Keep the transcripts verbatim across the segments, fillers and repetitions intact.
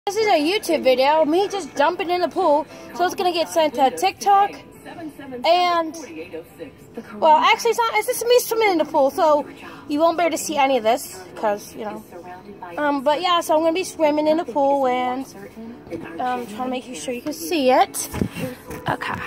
This is a YouTube video, me just jumping in the pool, so it's gonna get sent to TikTok, and, well, actually it's not, it's just me swimming in the pool, so you won't be able to see any of this, because, you know, um, but yeah, so I'm gonna be swimming in the pool, and, um, trying to make sure you can see it. Okay.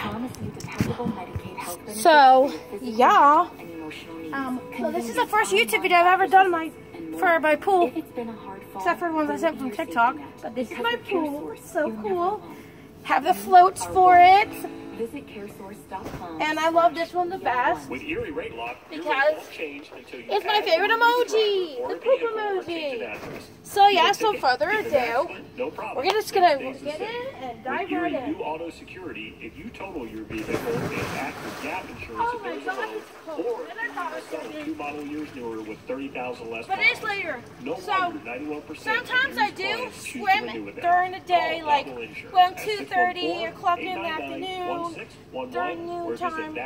So, yeah, um, so this is the first YouTube video I've ever done my, for my pool. Except for the ones I sent from TikTok. But this is my pool. It's so cool. Have the floats for it. Visit caresource dot com. And I love this one the best. With Erie Rate Lock, because it's my favorite emoji. The poop emoji. So yeah, so further ado, no problem. we're just gonna get in and dive right in. New Auto Security, if you total your vehicle and active gap insurance, Oh my god, it's cold. or two model years newer with thirty thousand less. But it's later. No so ninety-one percent sometimes I do swim during the day, like when two thirty o'clock in the afternoon, during noon time.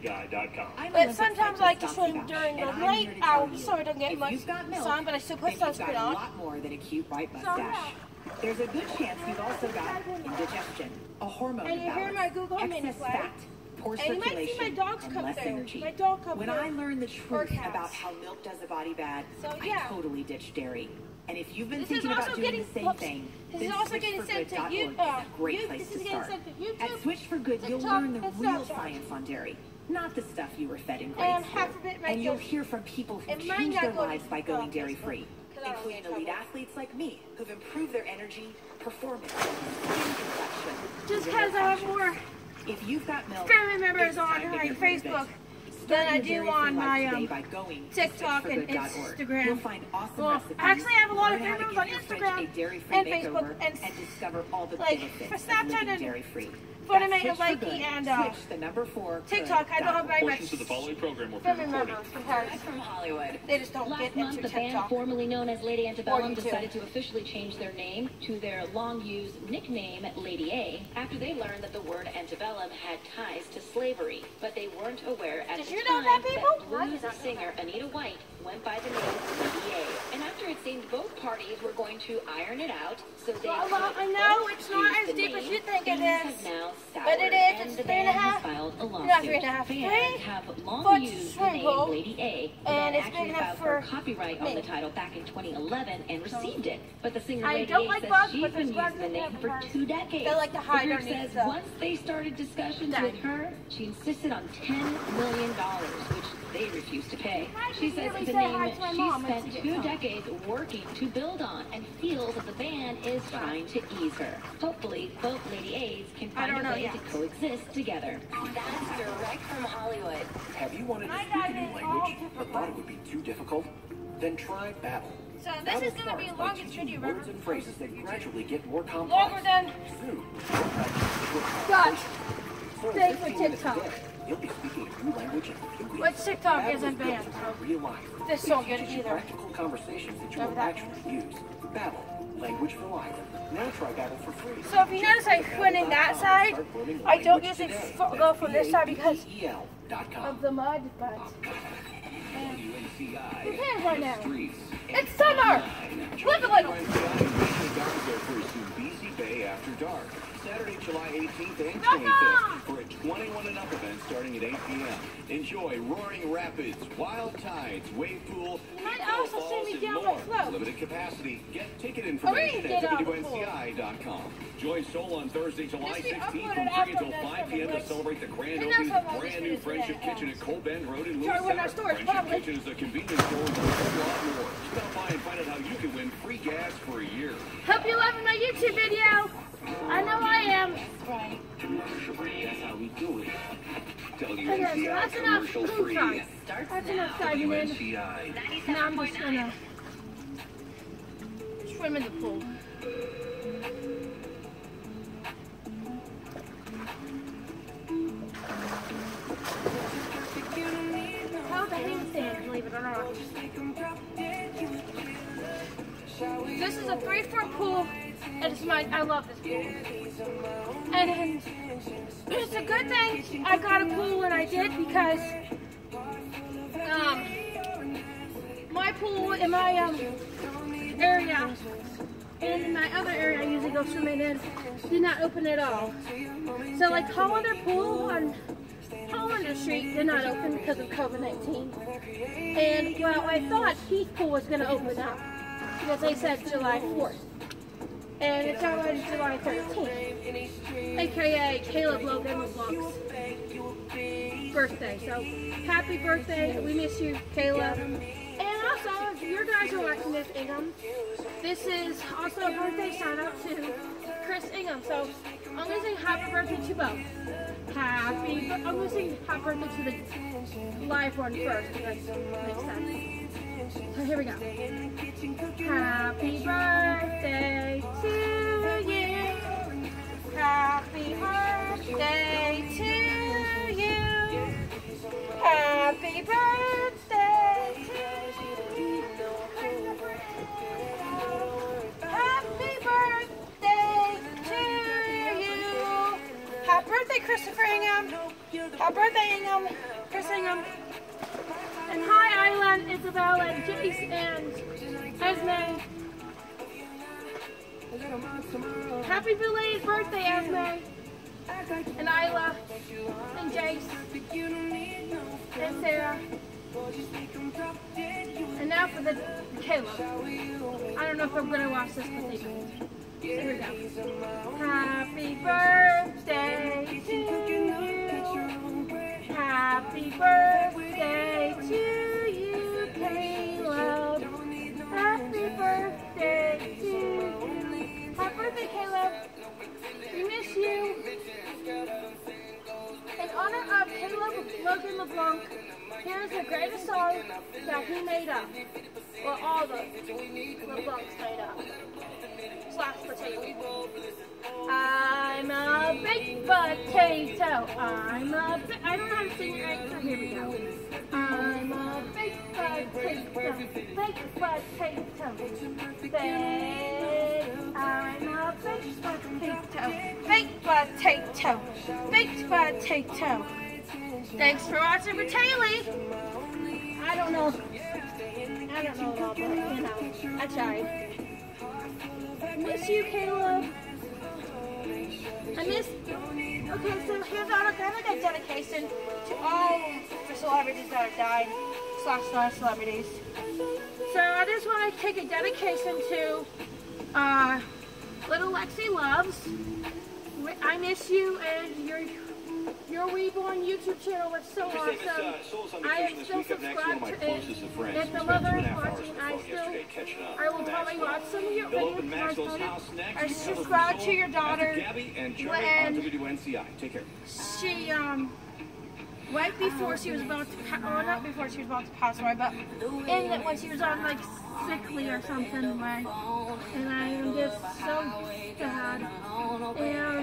But sometimes I like to swim during the late hours so I don't get much sun, but I still put sunscreen on. A lot more than a cute white mustache. There's a good chance you've also got indigestion, a hormone and you hear my Google excess fat, poor and you might see my dogs and come less through. energy. My dog come when through. I learned the truth about how milk does the body bad, so, yeah. I totally ditched dairy. And if you've been this thinking about doing getting, the same whoops, thing, this then is also getting sent to you. Uh, great you, place this is to getting start. sent to YouTube, At Switch for Good, TikTok, you'll learn the and real Snapchat. science on dairy, not the stuff you were fed in grade and school. half of it might And you'll go, hear from people who it might change not their go lives to, by uh, going dairy-free, Facebook, including elite trouble. athletes like me, who've improved their energy, performance, skin complexion. Just because I have more If you've got milk, family members it's on time to my get Facebook than I do on my um, TikTok and Instagram. You'll find awesome well, recipes, actually, I have a lot of learn how family to members on give your fridge Instagram a dairy-free and makeover, Facebook and, and discover all the like benefits for of Snapchat living and dairy-free. Funimate That's and Switch for Likey Good. and uh, Switch the number four TikTok. I don't have very much Portions of the following program will be family recorded. members because from Hollywood. they just don't Last get month, into the band TikTok. formerly known as Lady Antebellum YouTube. decided to officially change their name to their long-used nickname, Lady A, after they learned that the word antebellum had ties to slavery. But they weren't aware at Did the you know time that, people? I blues did not know singer Anita White went by the name Lady A. And after it seemed both parties were going to iron it out, so they Well, well, I know it's not as deep as you think it is, but it is. It's three and a half. Not three and a half. Three have long foot used the swimming name pool, Lady A, and it's actually big enough filed for copyright me. on the title back in twenty eleven and received it. But the singer I Lady don't A like says bugs, she's but been there's bugs using the in there name for because two decades. they like to hide The group underneath says the- once they started discussions Done. with her, she insisted on ten million dollars, which they refused to pay. She says really it's a say hi name to my she mom when spent she gets two home. decades working to build on and feels that the band is trying to ease her. Hopefully, both Lady A's can I find don't a know way yet. to coexist together. That's direct from Hollywood. Have you wanted to I speak got a new it all language, different but thought it ways. would be too difficult? Then try Babbel. So this Babbel is going to be starts the by longest teaching video you words ever. and phrases that gradually get more complex. Longer than Soon, you'll practice short God. conversations. So in Thanks for fifteen minutes TikTok. a day, you'll be speaking a new language in a few weeks. But TikTok Babbel isn't is built banned, around so real life. this It don't get teaches it you either. practical conversations that you Remember will that? actually use. Babbel, language for life. Now try Babbel for free. So if you notice I'm pointing that side, I don't usually f go from this side because of the mud, but who cares right now? It's summer! Live a little! Bay After Dark, Saturday, July eighteenth and Knock twenty-fifth, for a twenty-one and up event starting at eight p m Enjoy roaring rapids, wild tides, wave pool, You might eco also see falls, me and down more. the slope. Limited capacity. Get ticket Oh, we information can at get out W the N C I dot com. Join Soul on Thursday, July This we sixteenth uploaded from after three until the five p m to Netflix. celebrate the grand And opening that's of how long brand this new video Friendship today. Kitchen at Cole Bend Road in Lewis Sorry, when our Center. store is Friendship public. Kitchen is a convenience store with a whole lot more. Stop by and find out how you can win free gas for a year. Hope you're loving my YouTube video. I know I am. Right. Commercial free, that's how we do it. Okay, so W N C I that's enough commercial pool free. time. That's enough diving in. W N C I. Now I'm just gonna swim in the pool. How the handstand, believe it or not. This is a three-foot pool, and it's my, I love this pool. And it's a good thing I got a pool when I did because um, my pool in my um, area and in my other area I usually go swimming in did not open at all. So like Hollander Pool on Hollander Street did not open because of COVID nineteen. And well, I thought Heath Pool was going to open up because they said July fourth. And it's already July thirteenth, aka Caleb Logan LeBlanc's birthday. So happy birthday, we miss you, Caleb. And also, if you guys are watching this, Ingham, this is also a birthday shout out to Chris Ingham. So I'm going to sing happy birthday to both. Happy, I'm going to sing happy birthday to the live one first, because it makes sense. So here we go. Happy birthday to you. Happy birthday to you. Happy birthday to you. Happy birthday to you. Happy birthday, Christopher Ingham. Happy birthday, Ingham. Chris Ingham. And hi, Isla, Isabel, and Jace, and Esme. Happy belated birthday, Esme. And Isla, and Jace, and Sarah. And now for the Caleb. I don't know if I'm going to watch this with you. Here we go. Happy birthday to you. Happy birthday to you, Caleb. Happy birthday to you. Happy birthday, Caleb. We miss you. In honor of Caleb Logan LeBlanc, here's the greatest song that he made up. Or all the LeBlancs made up. Slash potato. I'm a baked potato. I'm a ba- I don't know how to sing it right, so here we go. I'm a baked potato. Baked potato. Baked. I'm a baked potato. Baked potato. Baked potato. Thanks for watching for Taylor. I don't know. I don't know at all, but you know, I tried. Miss you, Caleb. I miss. Okay, so here's our kind of like a dedication to all the celebrities that have died, slash non-celebrities. So I just want to take a dedication to uh, Little Lexi Loves. I miss you, and your your Reborn YouTube channel was so awesome. I am still subscribed to it. If the mother is watching, I still, I will probably watch some of your videos. I subscribed to your daughter when she, um, right before she was about to, oh, not before she was about to pass away, but in it when she was on like sickly or something, like, and I am just so sad. And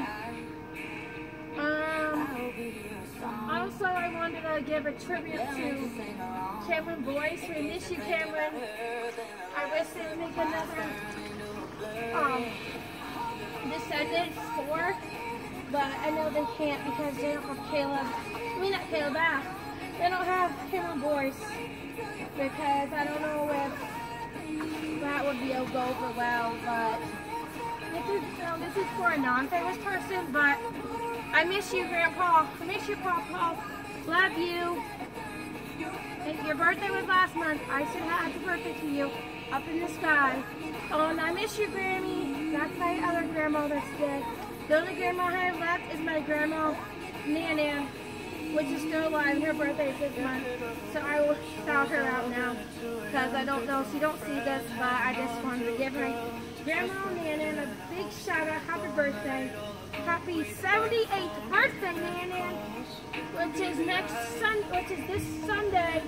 Um, also, I wanted to give a tribute to Cameron Boyce. We miss you, Cameron. I wish they would make another um, Descendants four, but I know they can't because they don't have Caleb. I mean, not Caleb back. They don't have Cameron Boyce because I don't know if that would be a go over well, but this is, um, this is for a non-famous person, but I miss you, Grandpa. I miss you, Papa. Love you. And your birthday was last month. I said happy birthday to you up in the sky. Oh, and I miss you, Grammy. That's my other grandma that's dead. The only grandma I have left is my grandma, Nan, which is still alive. Her birthday is this month. So I will shout her out now because I don't know if she don't see this, but I just wanted to give her Grandma Nan a big shout out. Happy birthday. Happy seventy-eighth birthday, Nan, which is next Sun, which is this Sunday,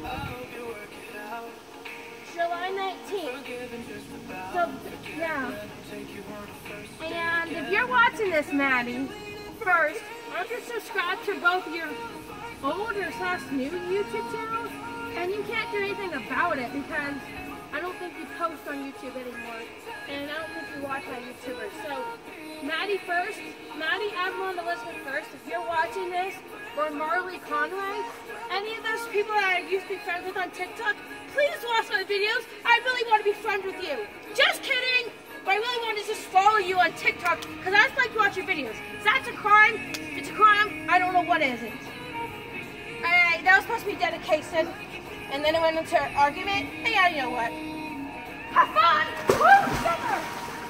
July nineteenth. So, yeah. And if you're watching this, Maddie, first, why don't you subscribe to both your older slash new YouTube channels? And you can't do anything about it because I don't think you post on YouTube anymore. And I don't think you watch my YouTubers. So, Maddie first, Maddie, Avalon, Elizabeth first, if you're watching this, or Marley Conway, any of those people that I used to be friends with on TikTok, please watch my videos. I really want to be friends with you. Just kidding! but I really wanted to just follow you on TikTok because I just like to watch your videos. If that's a crime, it's a crime. I don't know what isn't. Alright, that was supposed to be dedication, and then it went into an argument. Hey, yeah, you know what? Have fun! Woo! Together!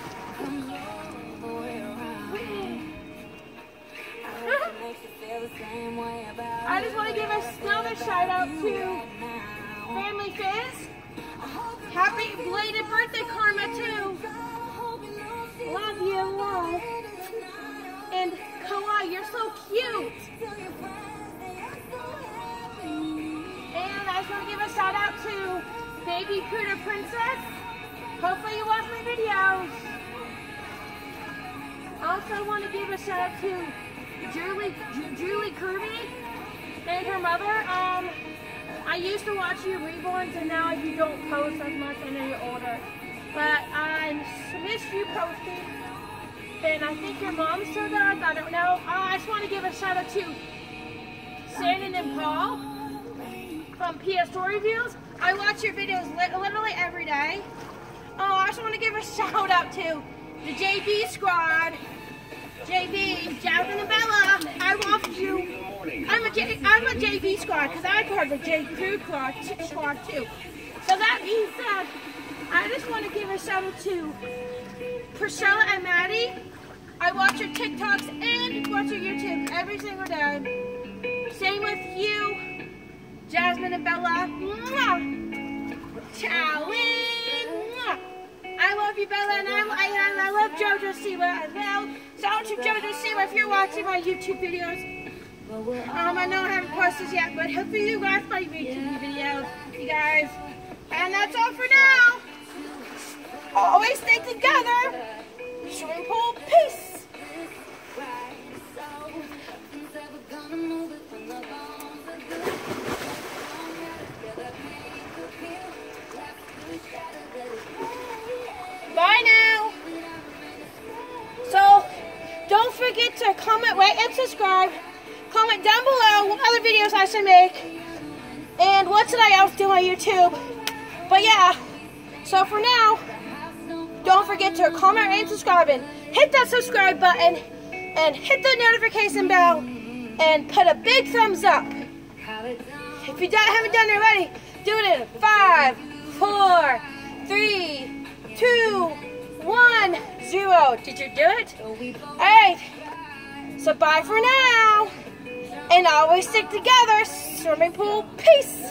I just want to give another shout out to Family Fizz. Happy belated birthday, Karma, too. Love you, love. And Kawaii, you're so cute. And I just want to give a shout out to Baby Pooter Princess. Hopefully you watch my videos. Also want to give a shout out to Julie, Julie Kirby and her mother. Um, I used to watch you Reborns, and now you don't post as much. I know you're older, but I miss you posting. And I think your mom still does. I don't know. Uh, I just want to give a shout out to Shannon and Paul from P S Story Reviews. I watch your videos li literally every day. Oh, I just want to give a shout out to the J B squad. J B, Jasmine and Bella, I love you. I'm a, J, I'm a J B squad because I'm part of the J Crew squad, squad too. So that being said, I just want to give a shout out to Priscilla and Maddie. I watch your TikToks and watch your YouTube every single day. Same with you, Jasmine and Bella. Mwah. Ciao. I love you, Bella, and I, I, I love JoJo Siwa as well. Shout out to JoJo Siwa if you're watching my YouTube videos. Um, I know I haven't posted yet, but hopefully you watch my YouTube videos, you guys. And that's all for now. Always stay together. Swimming pool, peace. Bye now. So, don't forget to comment, rate, and subscribe. Comment down below what other videos I should make. And what should I else do on YouTube. But yeah, so for now, don't forget to comment, rate, and subscribe. And hit that subscribe button. And hit the notification bell. And put a big thumbs up. If you haven't done it already, do it in five, four, three, two, one, zero. Did you do it? Alright. So bye for now. And always stick together. Swimming pool. Peace.